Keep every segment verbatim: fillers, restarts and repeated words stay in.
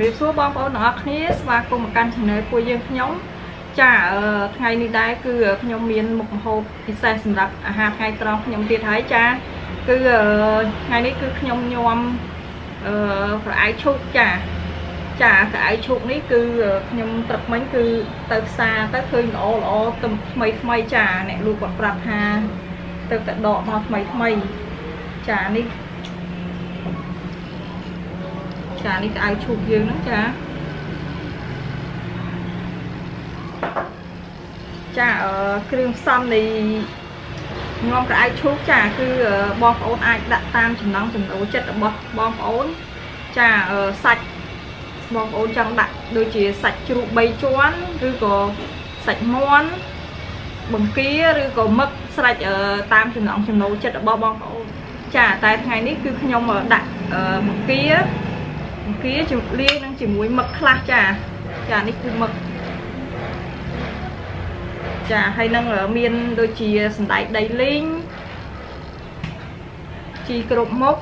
รีบสู้บอมเอาหนักนี้và cùng một căn channel của dương nhóm chả ngày nay đây cứ nhóm miền một hộp pizza sầm rập hạt ngày tròn nhóm tiệt thái cha cứ ngày nay cứ nhóm nhóm phải chụp chả chả cái chụp này cứ nhóm tập mấy cứ từ xa tới khơi nó nó tầm mấy mấy chả này luôn còn bạc hà từ tận đỏ mà mấy mấy chả đi chả đi cái chụp dương nó chả chả ở kêu xăm thì ngon cái chụp chả cứ bom ổn ai đặt tam chừng nóng chừng đấu chất bom bom ổn chả ở sạch bom ổn trong đặt đôi chỉ sạch chụp bay choán rồi có sạch món bằng kia rồi có mất sạch ở tam chừng nóng chừng đấu chất bom bom ổn chả tại ngày ní cứ nhom ở đặt ở một kia một kia chụp liên đang chỉ muối mực khla chả chả ní cứ mực chả hay năng ở miền đôi chỉ sẵn đại đầy linh chỉ cột mốc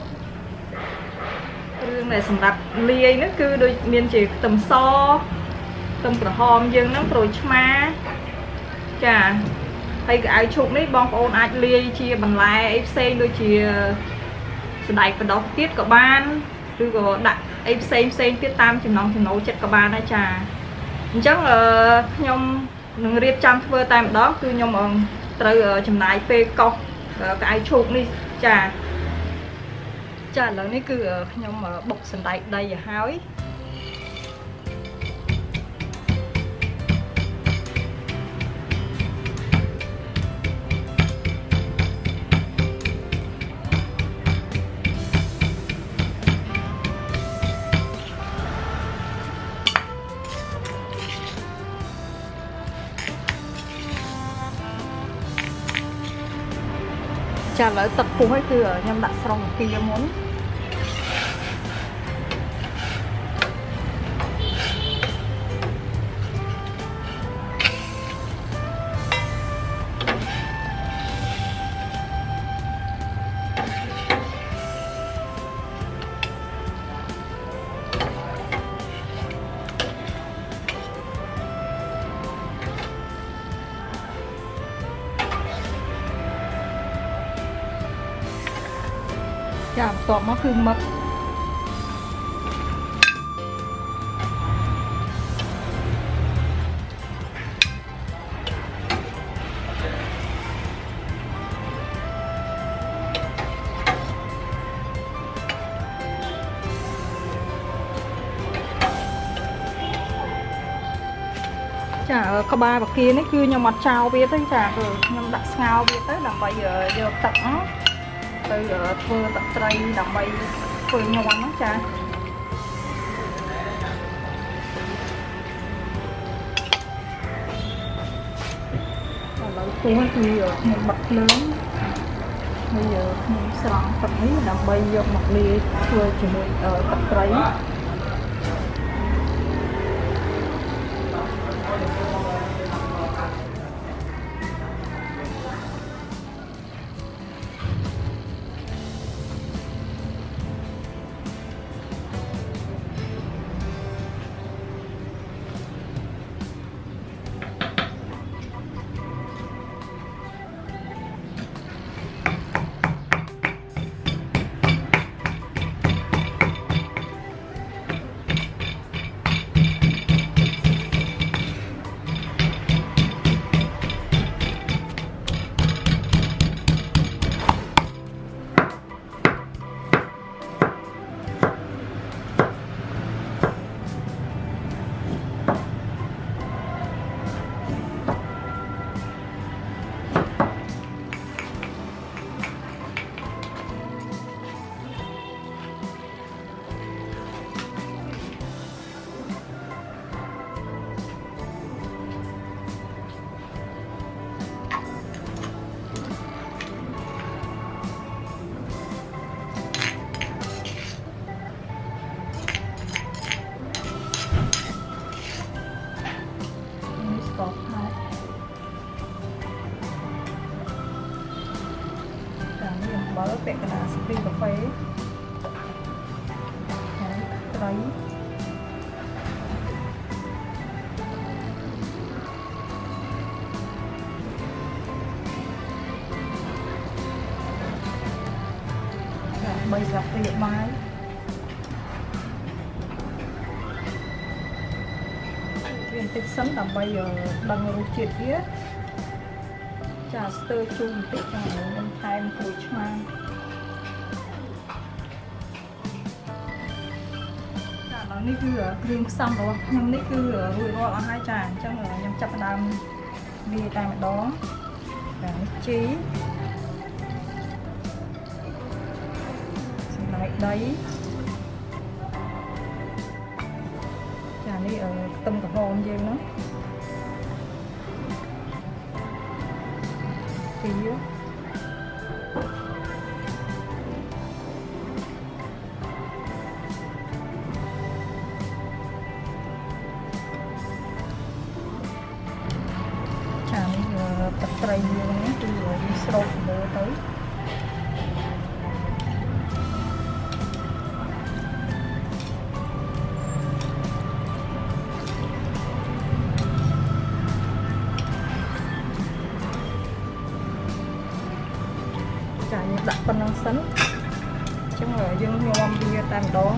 này sẵn đặt lia nó cứ đôi miền chỉ tầm so tầm cửa hòm dương nó rồi chma chả hay cái ai chụp đấy bong ôn ai lia chia bằng lại ép xê đôi chỉ sẵn đại và đọc tiết của ban rồi có đặt ép xê xem tiết tam chừng nóng chừng nấu chất của ban đó chả chắc là nhom đừng riêng chăm phơi tay đó cứ nhom ở từ chừng này pe cọc cái chụp đi chả chả lớn này cứ nhom ở bọc sần tay đây và hái chả lại tập phù hay từ nhâm đặt xong kia muốn chả tọt nó cứ mất chả có ba bậc kia nó cứ nhau mặt trao biết tới chả rồi nhau đặt ngao biết tới làm bây giờ giờ tập nó từ phơi tập tray làm bay phơi ngon lắm cha lấy cuốn thì một bật lớn bây giờ sẵn tập ấy làm bay vô một ly phơi chỉ một ở tập tray mở vẹn cái là spring cà phê đấy bay sập tiệt máy chuyện tích sấn tầm bây giờ bằng một chuyện kia trà sơ chung tích cho mình thêm cùi choang trà nó ní cứ ở riêng xong rồi nhưng ní cứ ở rùi ro là hai trà trong rồi nhằm chập đam đi tay mặt đó và trí lại đấy trà đi ở tâm cả hồn gì nữa tí trà đi ở tập tray nhiều nữa từ đi sâu nữa tới đặt phần năng sấn trong rồi dương nhôm bia tam đó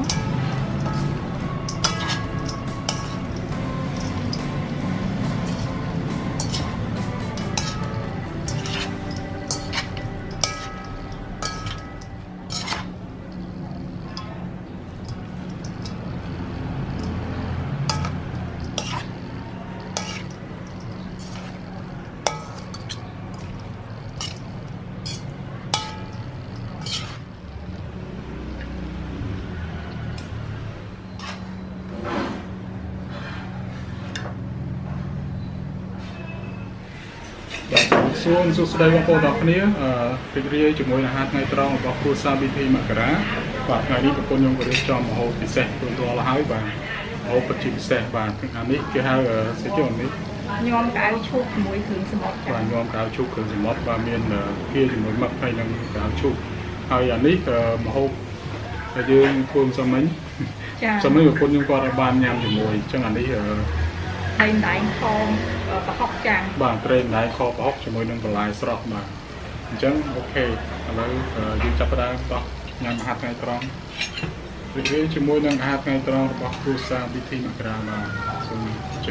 xuống xuống đây bác cô đọc này cái gì chúng tôi là hạt ngày tròn bác cô sa bị thi mặc cả và ngày đi bác cô nhung có đi cho một hộp thịt xe tôi tôi là hai và hộp thịt xe và anh ấy cái hai sẽ cho anh ấy nhom cái chụp muối thường sầm mốc và nhom cái chụp thường sầm mốc và miền kia thì mới mặc hay là cái chụp hai anh ấy một hộp là dương phương sắm mấy sắm mấy của cô nhung qua là ban nhầm thì mùi cho anh ấy lên đại kho và học chàng bạn trên đại kho và học cho mỗi nông lại sọt mà chẳng ok rồi đi chấp ra đó nhằm hạt ngày tròn vì cho mỗi nông hạt ngày tròn bọc tu sang bị thi mặc ra mà dùng trừ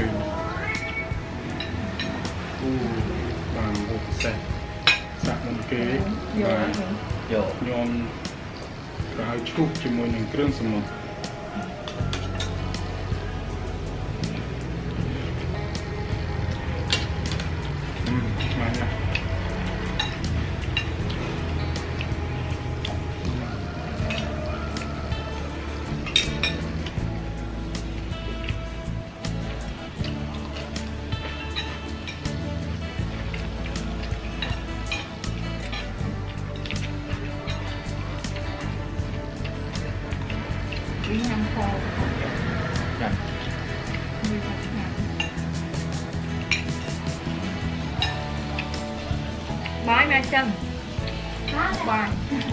u bằng một xe sạc một kế và nhôm và chụp cho mỗi nông kêu sầm một nhằm kho bái mẹ chân bái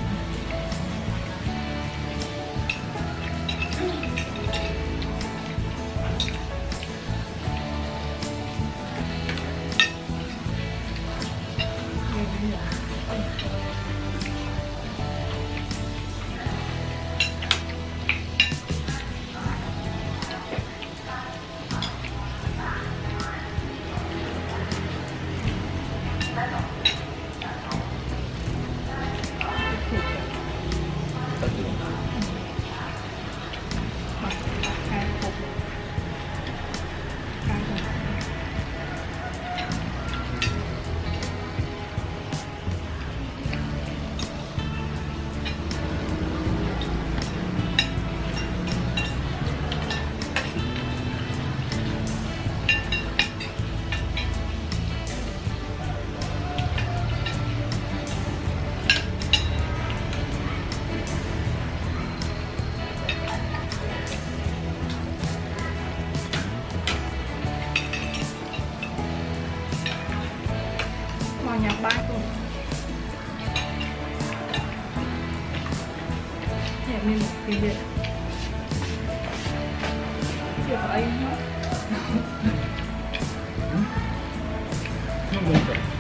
nhà ba con nhà mình một cái việc việc ấy nó